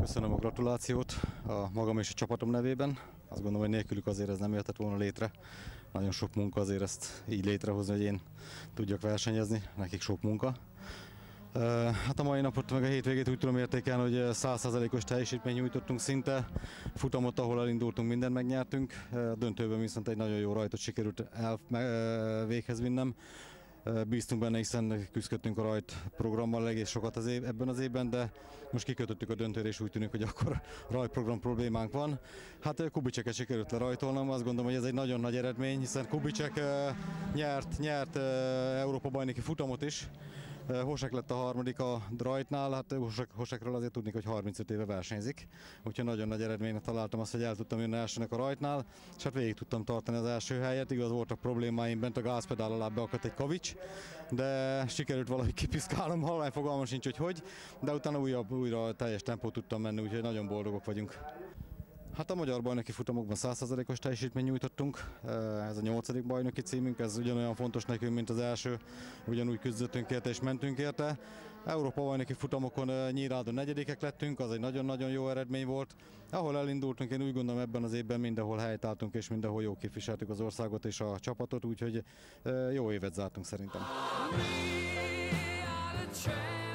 Köszönöm a gratulációt a magam és a csapatom nevében. Azt gondolom, hogy nélkülük azért ez nem jöhetett volna létre. Nagyon sok munka azért ezt így létrehozni, hogy én tudjak versenyezni, nekik sok munka. Hát a mai napot meg a hétvégét úgy tudom értékelni, hogy 100%-os teljesítményt nyújtottunk szinte. Futamot, ahol elindultunk, mindent megnyertünk. A döntőben viszont egy nagyon jó rajtot sikerült véghez vinnem. Bíztunk benne, hiszen küzdöttünk a rajt programmal egész sokat ebben az évben, de most kikötöttük a döntőre, és úgy tűnik, hogy akkor rajtprogram problémánk van. Hát Kubiceket sikerült lerajtolnom, azt gondolom, hogy ez egy nagyon nagy eredmény, hiszen Kubicek nyert Európa-bajnoki futamot is. Hosek lett a harmadik a rajtnál, hát Hosekről azért tudni, hogy 35 éve versenyzik, úgyhogy nagyon nagy eredménynek találtam azt, hogy el tudtam jönni elsőnek a rajtnál, és hát végig tudtam tartani az első helyet. Igaz, voltak problémáim bent, a gázpedál alá beakadt egy kavics, de sikerült valahogy kipiszkálnom, halvány fogalmam sincs, hogy, de utána újra teljes tempót tudtam menni, úgyhogy nagyon boldogok vagyunk. Hát a magyar bajnoki futamokban 100%-os teljesítményt nyújtottunk, ez a 8. bajnoki címünk, ez ugyanolyan fontos nekünk, mint az első, ugyanúgy küzdöttünk érte és mentünk érte. Európa bajnoki futamokon Nyírádon 4. lettünk, az egy nagyon-nagyon jó eredmény volt. Ahol elindultunk, én úgy gondolom ebben az évben mindenhol helytálltunk és mindenhol jó képviseltük az országot és a csapatot, úgyhogy jó évet zártunk szerintem.